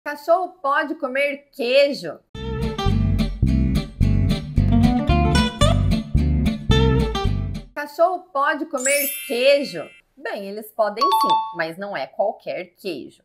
Cachorro pode comer queijo? Cachorro pode comer queijo? Bem, eles podem sim, mas não é qualquer queijo.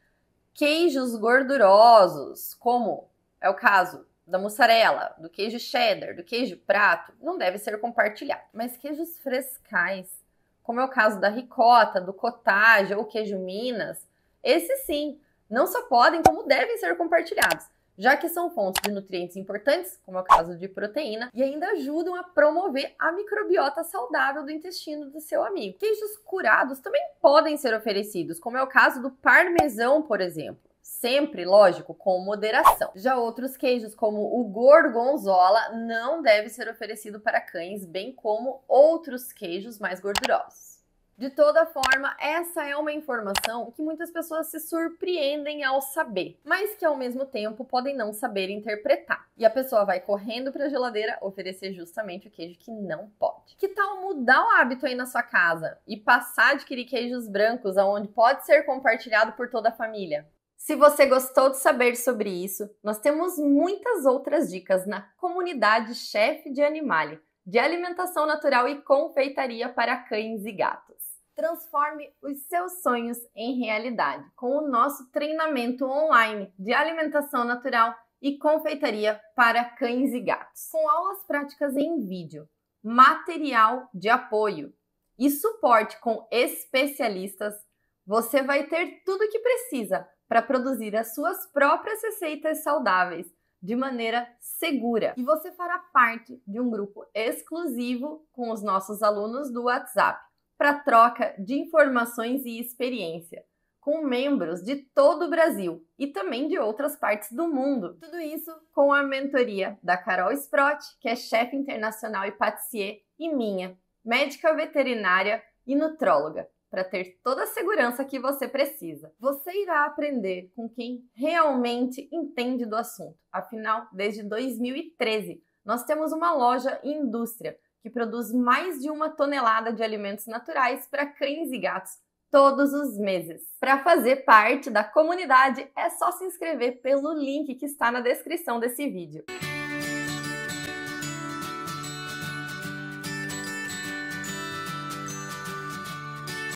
Queijos gordurosos, como é o caso da mussarela, do queijo cheddar, do queijo prato, não deve ser compartilhado. Mas queijos frescais, como é o caso da ricota, do cottage ou queijo Minas, esses sim, não só podem, como devem ser compartilhados, já que são fontes de nutrientes importantes, como é o caso de proteína, e ainda ajudam a promover a microbiota saudável do intestino do seu amigo. Queijos curados também podem ser oferecidos, como é o caso do parmesão, por exemplo. Sempre, lógico, com moderação. Já outros queijos, como o gorgonzola, não deve ser oferecido para cães, bem como outros queijos mais gordurosos. De toda forma, essa é uma informação que muitas pessoas se surpreendem ao saber, mas que ao mesmo tempo podem não saber interpretar. E a pessoa vai correndo para a geladeira oferecer justamente o queijo que não pode. Que tal mudar o hábito aí na sua casa e passar a adquirir queijos brancos, onde pode ser compartilhado por toda a família? Se você gostou de saber sobre isso, nós temos muitas outras dicas na comunidade Chefe de Animale, de alimentação natural e confeitaria para cães e gatos. Transforme os seus sonhos em realidade com o nosso treinamento online de alimentação natural e confeitaria para cães e gatos. Com aulas práticas em vídeo, material de apoio e suporte com especialistas, você vai ter tudo o que precisa para produzir as suas próprias receitas saudáveis de maneira segura. E você fará parte de um grupo exclusivo com os nossos alunos do WhatsApp para troca de informações e experiência, com membros de todo o Brasil e também de outras partes do mundo. Tudo isso com a mentoria da Carol Sprott, que é chefe internacional e patissier, e minha, médica veterinária e nutróloga, para ter toda a segurança que você precisa. Você irá aprender com quem realmente entende do assunto. Afinal, desde 2013, nós temos uma loja e indústria que produz mais de 1 tonelada de alimentos naturais para cães e gatos todos os meses. Para fazer parte da comunidade, é só se inscrever pelo link que está na descrição desse vídeo.